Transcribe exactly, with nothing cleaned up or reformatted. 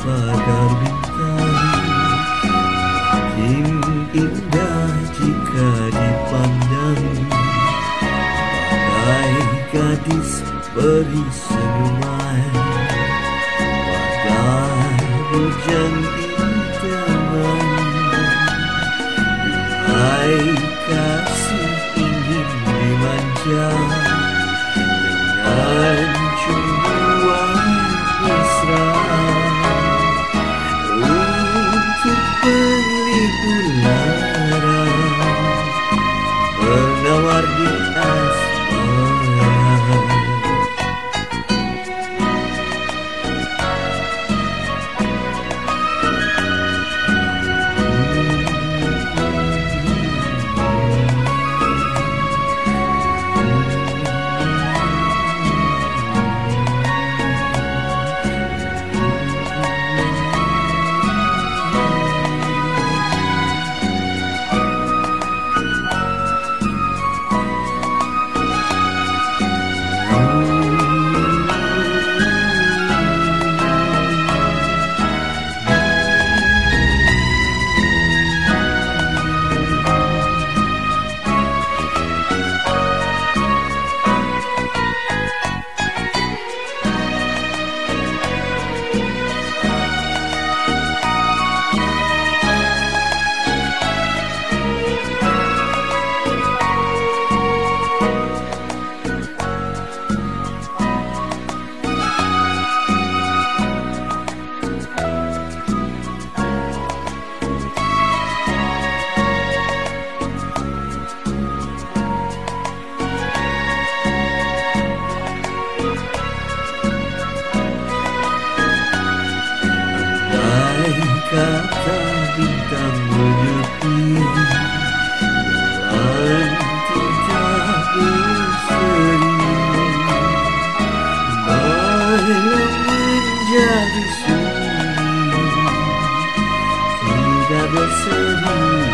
pagar bintang, makin indah jika dipandang, bagai gadis beri senyuman pada bujang idaman. Hai kasih ingin dimanja dengan cumbuan mesra, untuk pelipur lara menawar di asmara. Kata bintang menyepi bulan tidak berseri, malam menjadi sunyi, tidak berseri.